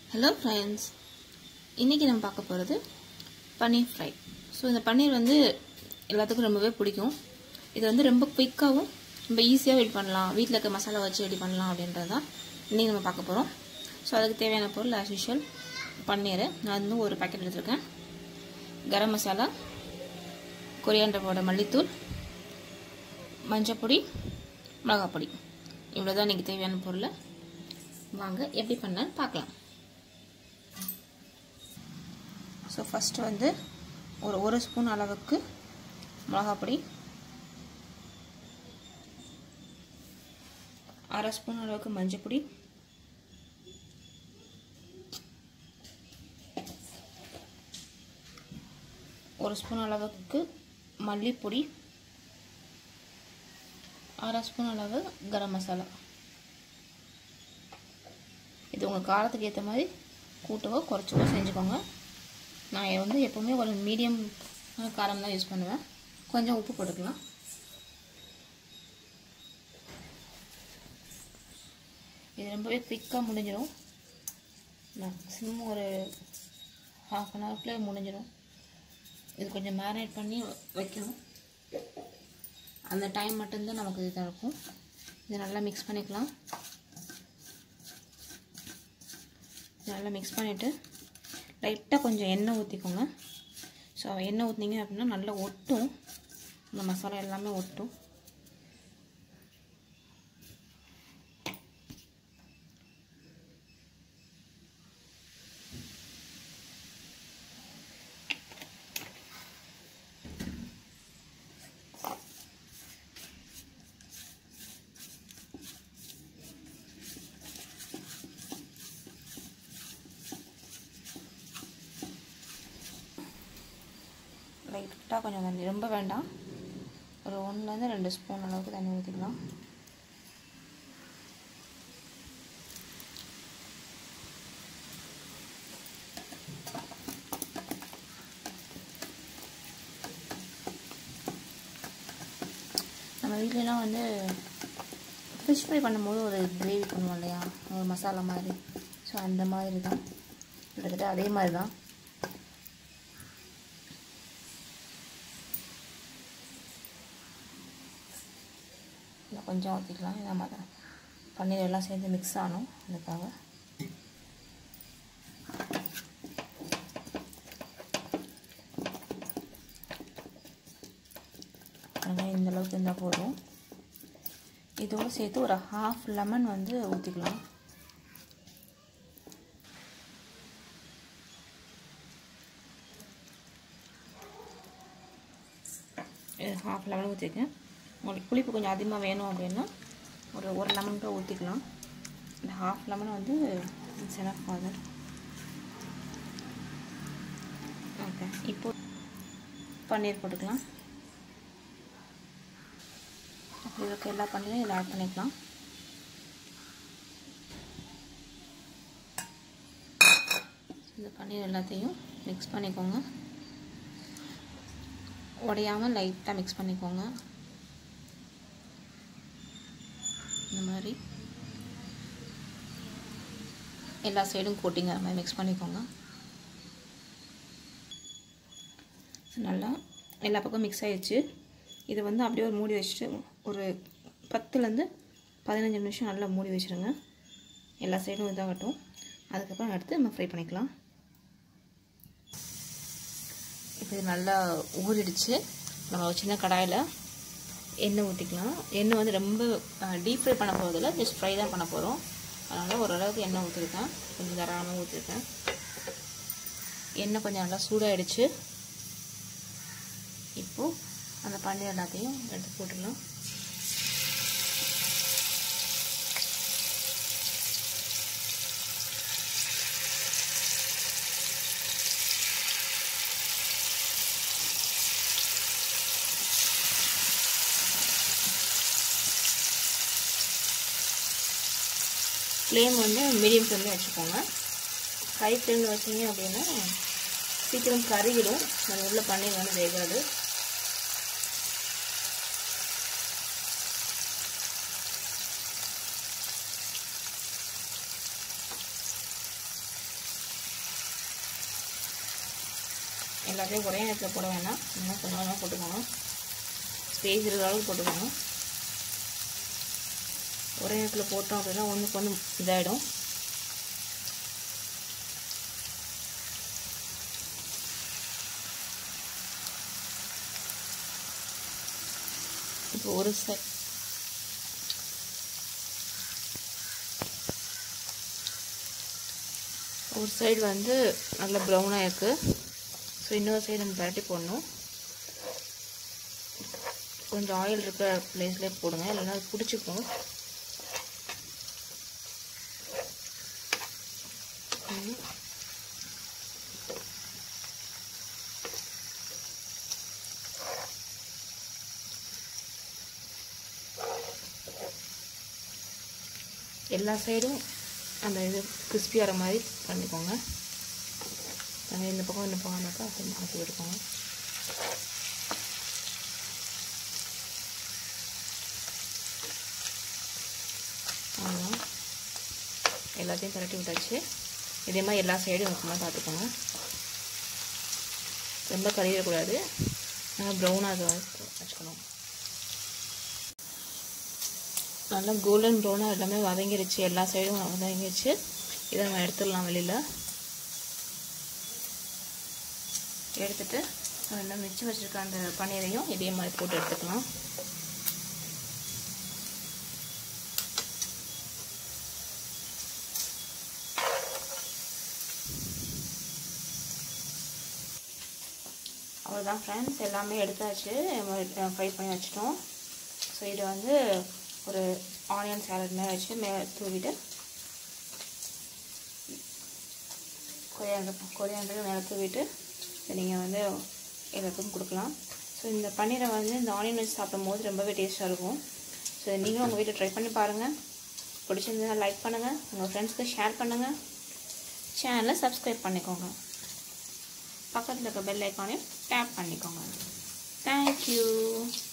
Hello friends, இன்னைக்கு நம்ம பார்க்க போறது பன்னீர் ஃப்ரை. ஸோ இந்த பன்னீர் வந்து எல்லாத்துக்கும் ரொம்பவே பிடிக்கும். இது வந்து ரொம்ப குயிக்காகவும் ரொம்ப ஈஸியாக ரெடி பண்ணலாம், வீட்டில் இருக்க மசாலா வச்சு ரெடி பண்ணலாம் அப்படின்றது தான் இன்றைக்கி நம்ம பார்க்க போகிறோம். ஸோ அதுக்கு தேவையான பொருள் ஆஸ் யூஷுவல் பன்னீர் நான் வந்து ஒரு பேக்கெட் எடுத்துருக்கேன், கரம் மசாலா, கொரியாண்டர் பவுடர், மல்லித்தூள், மஞ்சப்பொடி, மிளகாப்பொடி, இவ்வளோ தான் இன்றைக்கி தேவையான பொருள். வாங்க எப்படி பண்ணலான்னு பார்க்கலாம். ஸோ ஃபஸ்ட்டு வந்து ஒரு ஸ்பூன் அளவுக்கு மிளகாப்பொடி, அரை ஸ்பூன் அளவுக்கு மஞ்சப்பொடி, ஒரு ஸ்பூன் அளவுக்கு மல்லிப்பொடி, அரை ஸ்பூன் அளவு கரம் மசாலா. இது உங்கள் காரத்துக்கு ஏற்ற மாதிரி கூட்டவோ குறைச்சவோ செஞ்சுக்கோங்க. நான் வந்து எப்போவுமே ஒரு மீடியம் காரம் தான் யூஸ் பண்ணுவேன். கொஞ்சம் உப்பு போட்டுக்கலாம். இது ரொம்பவே குயிக்காக முடிஞ்சிடும். மேக்ஸிமம் ஒரு ½ அன் ஹவர்க்குள்ளே முடிஞ்சிடும். இது கொஞ்சம் மேரினேட் பண்ணி வைக்கணும். அந்த டைம் மட்டும்தான் நமக்கு இதாக இருக்கும். இதை நல்லா மிக்ஸ் பண்ணிக்கலாம். நல்லா மிக்ஸ் பண்ணிவிட்டு லைட்டாக கொஞ்சம் எண்ணெய் ஊற்றிக்கோங்க. ஸோ எண்ணெய் ஊற்றினீங்க அப்படின்னா நல்லா ஒட்டும், இந்த மசாலா எல்லாமே ஒட்டும். லைட்டாக கொஞ்சம் தண்ணி, ரொம்ப வேண்டாம், ஒரு 1 to 2 ஸ்பூன் அளவுக்கு தண்ணி ஊற்றிக்கலாம். நம்ம வீட்டிலலாம் வந்து ஃபிஷ் ஃப்ரை பண்ணும்போது ஒரு கிரேவி பண்ணுவோம் இல்லையா, ஒரு மசாலா மாதிரி. ஸோ அந்த மாதிரி தான், கிட்டத்தட்ட அதே மாதிரி தான். கொஞ்சம் ஊற்றிக்கலாம். நம்ம பன்னீர் எல்லாம் சேர்ந்து மிக்ஸ் ஆகணும், அதுக்காக. இந்த அளவுக்கு இருந்தால் போதும். இதோடு சேர்த்து ஒரு ½ லெமன் வந்து ஊற்றிக்கலாம். ½ லெமன் ஊற்றிருக்கேன். உங்களுக்கு புளிப்பு கொஞ்சம் அதிகமாக வேணும் அப்படின்னா ஒரு லெமன் கூட ஊற்றிக்கலாம். இந்த ½ லெமன் வந்து செனஃப் ஆகுது. ஓகே, இப்போ பன்னீர் போட்டுக்கலாம். அப்படி இருக்க எல்லா பன்னீரும் இதில் ஆட் பண்ணிக்கலாம். இந்த பன்னீர் எல்லாத்தையும் மிக்ஸ் பண்ணிக்கோங்க. உடையாமல் லைட்டாக மிக்ஸ் பண்ணிக்கோங்க. இந்த மாதிரி எல்லா சைடும் கோட்டிங் அது மாதிரி மிக்ஸ் பண்ணிக்கோங்க. நல்லா எல்லா பக்கம் மிக்ஸ் ஆகிடுச்சு. இது வந்து அப்படியே ஒரு மூடி வச்சுட்டு ஒரு 10 to 15 நிமிஷம் நல்லா மூடி வச்சுருங்க. எல்லா சைடும் இதாகட்டும். அதுக்கப்புறம் எடுத்து நம்ம ஃப்ரை பண்ணிக்கலாம். இப்போ இது நல்லா ஊறிடுச்சு. நம்ம ஒரு சின்ன கடாயில் எண்ணெய் ஊற்றிக்கலாம். எண்ணெய் வந்து ரொம்ப டீப் ஃப்ரை பண்ண போகிறதில்ல, ஜஸ்ட் ஃப்ரை தான் பண்ண போகிறோம். அதனால் ஓரளவுக்கு எண்ணெய் ஊற்றிருக்கேன், கொஞ்சம் தாராளமாக ஊற்றிருக்கேன். எண்ணெய் கொஞ்சம் நல்லா சூடாகிடுச்சு. இப்போது அந்த பன்னீர் எல்லாத்தையும் எடுத்து போட்டுடலாம். ஃப்ளேம் வந்து மீடியம் ஃப்ளேமில் வச்சுக்கோங்க. ஹை ஃப்ளேமில் வச்சிங்க அப்படின்னா சீக்கிரம் கருகிடும், அது உள்ள பன்னீர் வந்து வேகாது. எல்லாத்தையும் ஒரே நேரத்தில் போட வேணாம், இன்னும் கொஞ்சமாக போட்டுக்கணும். ஸ்பேஸ் இருக்கிற அளவுக்கு போட்டுக்கணும். ஒரே நேரத்தில் போட்டோம் அப்படின்னா ஒன்றுக்கு ஒன்று இதாகிடும். இப்போ ஒரு சைடு வந்து நல்லா ப்ரௌனாக இருக்குது. ஸோ இன்னொரு சைடு நம்ம பரட்டி போடணும். கொஞ்சம் ஆயில் இருக்கிற பிளேஸ்லேயே போடுங்க, இல்லைன்னா அது பிடிச்சிக்கும். எல்லா சைடும் அந்த இது கிறிஸ்பி ஆகிற மாதிரி பண்ணிக்கோங்க. நாங்கள் இந்த பக்கம் பார்த்தா கொஞ்சம் மாற்றி எடுக்கோங்க. அவ்வளோதான், எல்லாத்தையும் பரட்டி விட்டாச்சு. இதே மாதிரி எல்லா சைடும் இருக்குமா பார்த்துக்கோங்க. ரொம்ப கறியிடக்கூடாது, நல்லா ப்ரௌனாக வச்சுக்கணும். நல்லா கோல்டன் ப்ரௌனாக எல்லாமே வதங்கிடுச்சு, எல்லா சைடும் வதங்கிடுச்சு. இதை நம்ம எடுத்துடலாம் வெளியில். எடுத்துட்டு நல்லா மிச்சம் வச்சுருக்க அந்த பன்னீரையும் இதே மாதிரி போட்டு எடுத்துக்கலாம். அவ்வளோதான் ஃப்ரெண்ட்ஸ், எல்லாமே எடுத்தாச்சு, ஃப்ரை பண்ணி வச்சிட்டோம். ஸோ இதை வந்து ஒரு ஆனியன் சாலட் மேலே வச்சு மேலே தூவிட்டு கொரியாண்டர் மேலே தூவிட்டு நீங்கள் வந்து எல்லாத்துக்கும் கொடுக்கலாம். ஸோ இந்த பன்னீரை வந்து இந்த ஆனியன் வச்சு சாப்பிடும் போது ரொம்பவே டேஸ்ட்டாக இருக்கும். ஸோ நீங்களும் உங்கள் வீட்டில் ட்ரை பண்ணி பாருங்கள். பிடிச்சிருந்தா லைக் பண்ணுங்கள், உங்கள் ஃப்ரெண்ட்ஸ்க்கு ஷேர் பண்ணுங்கள், சேனலை சப்ஸ்கிரைப் பண்ணிக்கோங்க, பக்கத்தில் இருக்க பெல் ஐக்கானையும் டேப் பண்ணிக்கோங்க. தேங்க்யூ.